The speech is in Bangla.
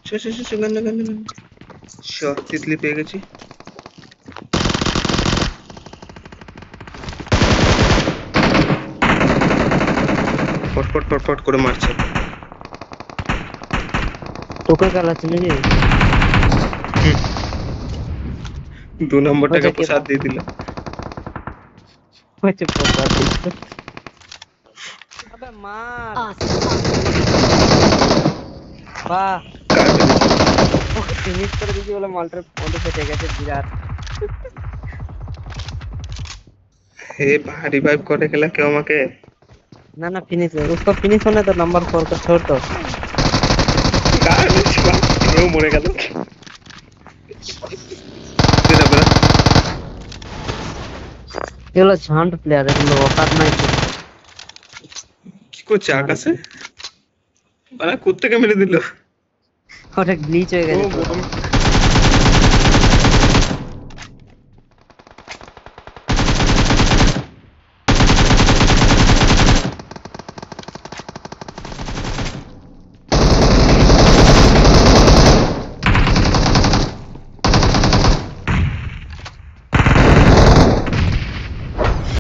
গান গান শিওর তিতলি পেয়ে গেছি। ফটফট ফটফট করে মারছে। তোকে কালাচ্ছে নাকি? 2 নম্বরটাকে প্রসাদ দিয়ে দিল। হচ্ছে প্রসাদ দিচ্ছে। আবে মার। বাহ, ওকে ফিনিশ করে দিয়েছি বলে মালটার মধ্যে ফেটে গেছে বিরাট। हे रिवाइव करे खेला क्यों আমাকে? ना ना फिनिश है उसको, फिनिश होने तो नंबर 4 को छोड़ दो। ও মরে গেল। তেরা বড়া এগুলো ঝান্ড প্লেয়ার, এগুলো অকাত নাই। কি করছে আকাশে? মানে কোত্থেকে মেরে দিল? ওটা গ্লিচ হয়ে গেছে তো।